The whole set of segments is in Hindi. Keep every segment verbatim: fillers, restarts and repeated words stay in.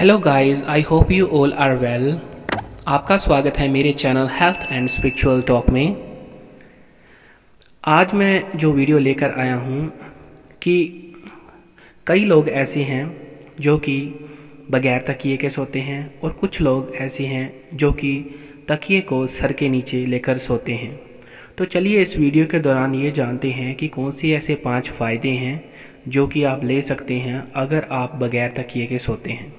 Hello guys, I hope you all are well. आपका स्वागत है मेरे channel health and spiritual talk में। आज मैं जो वीडियो लेकर आया हूँ कि कई लोग ऐसे हैं जो कि बगैर तकिए के सोते हैं और कुछ लोग ऐसे हैं जो कि तकिए को सर के नीचे लेकर सोते हैं। तो चलिए इस वीडियो के दौरान ये जानते हैं कि कौन से ऐसे पांच फ़ायदे हैं जो कि आप ले सकते हैं अगर आप बगैर तकिए के सोते हैं।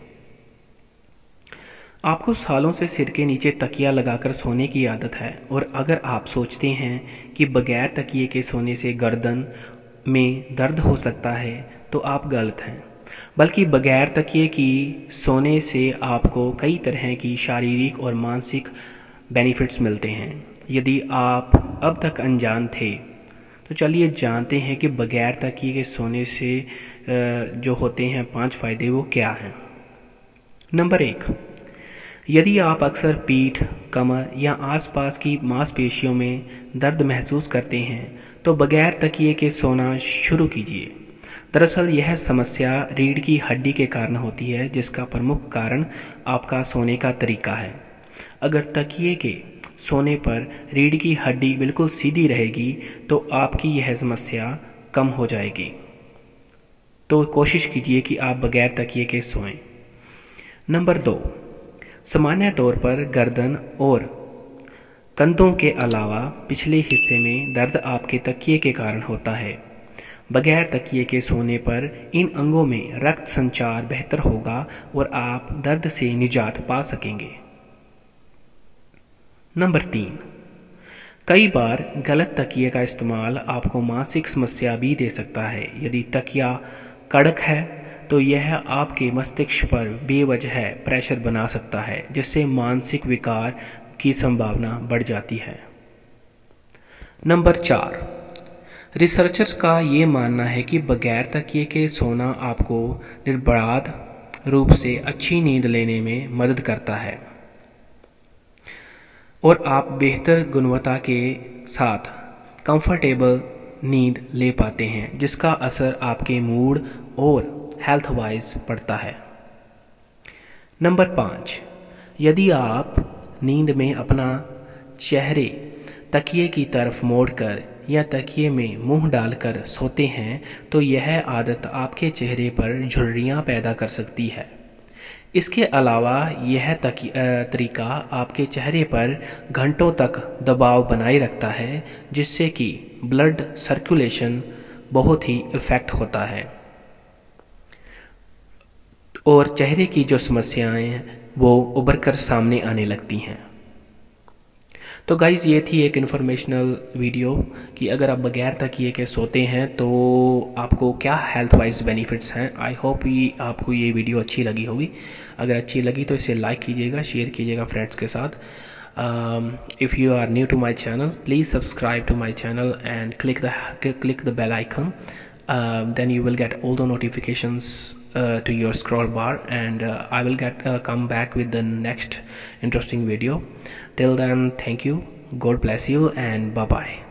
आपको सालों से सिर के नीचे तकिया लगाकर सोने की आदत है और अगर आप सोचते हैं कि बगैर तकिए के सोने से गर्दन में दर्द हो सकता है तो आप गलत हैं। बल्कि बगैर तकिए की सोने से आपको कई तरह की शारीरिक और मानसिक बेनिफिट्स मिलते हैं। यदि आप अब तक अनजान थे तो चलिए जानते हैं कि बगैर तकिए के सोने से जो होते हैं पांच फ़ायदे वो क्या हैं। नंबर एक, यदि आप अक्सर पीठ, कमर या आसपास की मांसपेशियों में दर्द महसूस करते हैं तो बगैर तकिए के सोना शुरू कीजिए। दरअसल यह समस्या रीढ़ की हड्डी के कारण होती है, जिसका प्रमुख कारण आपका सोने का तरीका है। अगर तकिए के सोने पर रीढ़ की हड्डी बिल्कुल सीधी रहेगी तो आपकी यह समस्या कम हो जाएगी। तो कोशिश कीजिए कि आप बगैर तकिए के सोएं। नंबर दो, सामान्य तौर पर गर्दन और कंधों के अलावा पिछले हिस्से में दर्द आपके तकिए के कारण होता है। बगैर तकिए के सोने पर इन अंगों में रक्त संचार बेहतर होगा और आप दर्द से निजात पा सकेंगे। नंबर तीन, कई बार गलत तकिए का इस्तेमाल आपको मानसिक समस्या भी दे सकता है। यदि तकिया कड़क है तो यह आपके मस्तिष्क पर बेवजह प्रेशर बना सकता है, जिससे मानसिक विकार की संभावना बढ़ जाती है। नंबर चार, रिसर्चर्स का ये मानना है कि बगैर तकिए के सोना आपको निर्बाध रूप से अच्छी नींद लेने में मदद करता है और आप बेहतर गुणवत्ता के साथ कंफर्टेबल नींद ले पाते हैं, जिसका असर आपके मूड और हेल्थ वाइज पड़ता है। नंबर पाँच, यदि आप नींद में अपना चेहरे तकिए की तरफ मोड़कर या तकिए में मुंह डालकर सोते हैं तो यह आदत आपके चेहरे पर झुर्रियाँ पैदा कर सकती है। इसके अलावा यह तरीका आपके चेहरे पर घंटों तक दबाव बनाए रखता है, जिससे कि ब्लड सर्कुलेशन बहुत ही इफेक्ट होता है और चेहरे की जो समस्याएं हैं वो उभर कर सामने आने लगती हैं। तो गाइज़, ये थी एक इन्फॉर्मेशनल वीडियो कि अगर आप बगैर तकिए के सोते हैं तो आपको क्या हेल्थ वाइज बेनिफिट्स हैं। आई होप ये आपको ये वीडियो अच्छी लगी होगी। अगर अच्छी लगी तो इसे लाइक कीजिएगा, शेयर कीजिएगा फ्रेंड्स के साथ। If you are new to my channel, please subscribe to my channel and click the click the bell icon. Then you will get all the notifications uh, to your scroll bar, and uh, I will get uh, come back with the next interesting video. Till then, thank you, God bless you, and bye bye.